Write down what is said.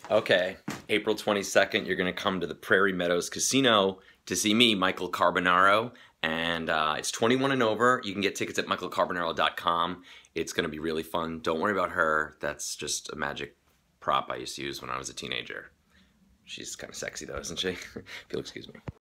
Okay, April 22nd, you're going to come to the Prairie Meadows Casino to see me, Michael Carbonaro, and it's 21 and over. You can get tickets at michaelcarbonaro.com. It's going to be really fun. Don't worry about her. That's just a magic prop I used to use when I was a teenager. She's kind of sexy though, isn't she? If you'll excuse me.